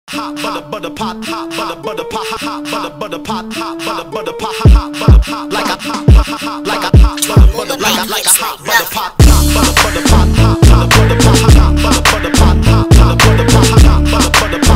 hot butter pot, hot butter pot, hot butter pot, hot butter pot, hot butter pot, like a hot like a hot butter like a hot butter pot, hot butter pot, hot butter pot, hot butter pot, hot butter pot, hot butter pot, hot butter pot.